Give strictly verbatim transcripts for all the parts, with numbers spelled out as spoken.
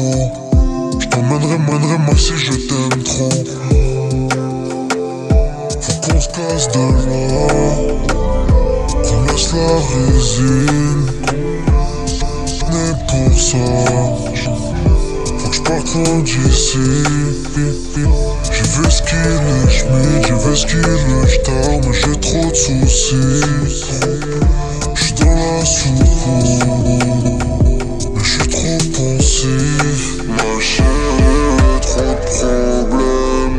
trop. Je t'emmènerai, mènerai moi si je t'aime trop. Faut qu'on se casse de là, qu'on laisse la résine. Né pour ça, faut que je parte loin d'ici. Je veux skier le schmitt, je veux skier le star, mais j'ai trop de soucis. J'suis dans la soucoupe, mais j'suis trop pensif. Ma chérie, trop de problèmes.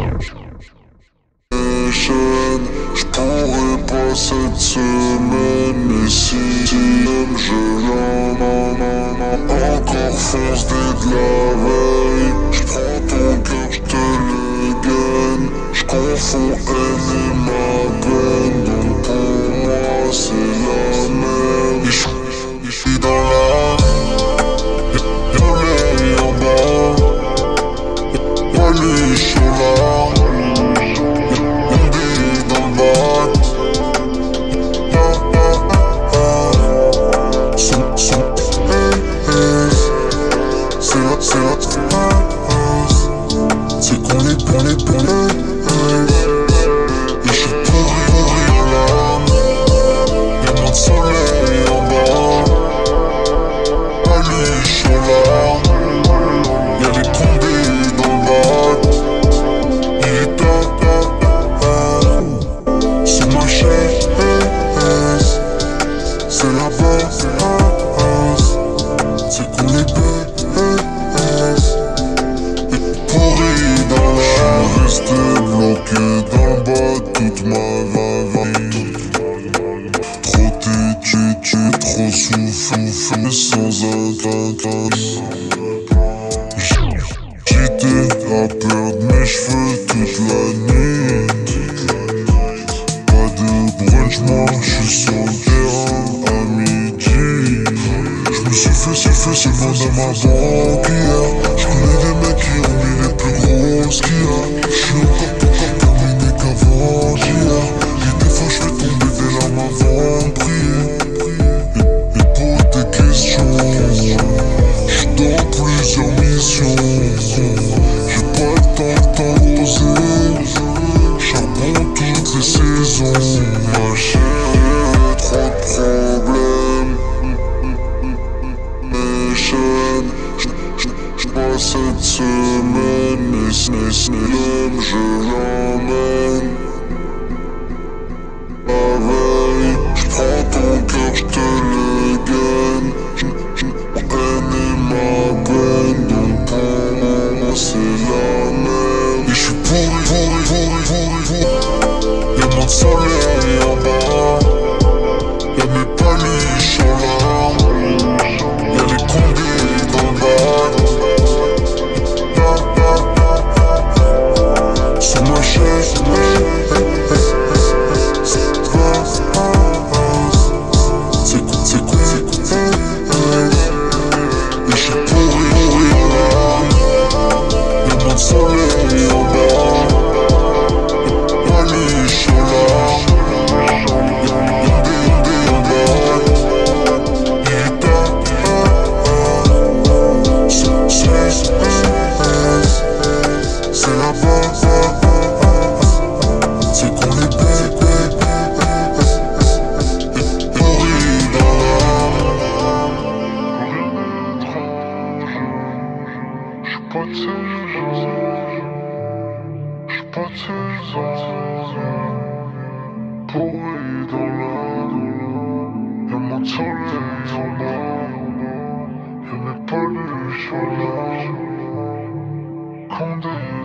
Chaîne, j'pourrais pas cette semaine, mais si même je l'en encore fonce dès de la veille. J'prends ton cœur, j'te le gagne. J'confonds haine et ma peine, donc pour moi c'est la même. Et j'suis dans la soleil en bas, pas lui chaud là. C'est qu'on les pour les pour les et je pourrais mourir là. Y'a moins de soleil en bas, pas lui chaud là. Y'a les tombées dans le bac. Il est tard, c'est ma chaise, c'est la base. C'est qu'on les baise. Pourri dans la, j'suis resté bloqué dans le bas toute ma vie. Trop têtu, trop soufflé sans atteinte. J'étais à perdre mes cheveux toute la nuit. Pas de brunch, moi j'suis sur le terrain à midi. J'me suis fait, c'est fait seulement dans ma banque hier. J'connais des mecs qui ont mis les plus grosses qu'il y a. J'suis encore plus encore terminé qu'avant hier. Et des fois j'fais tomber des larmes avant de prier. Et, et pour tes questions, j'suis dans plusieurs missions. J'ai pas le temps de t'arroser. Charbon toutes les saisons. Ma chérie, trop de problèmes. J'passe cette semaine, mais ce n'est l'homme, je l'emmène. La veille, j'prends ton cœur, j'te le gagne. Haine et ma peine, donc pour moi c'est la même. Et j'suis pourri, pourri, pourri, pourri, pourri. Y'a moins de soleil en bas, y'a mes paliches en là. Y'a les combis dans le bac. C'est ma chaise, c'est cool, c'est cool, c'est cool. Et j'suis pourri, pourri là. Y'a moins de soleil en bas, pas lui chaud là. Y'a des en bas. Il est tard, c'est la base. C'est qu'on les paie, paie, pourri dans l'âme. J'suis pas de ces gens, j'suis pas de ces gens. Pourri dans l'âme. Y'a moins de soleil en bas, y'a mes paluches en là. Condé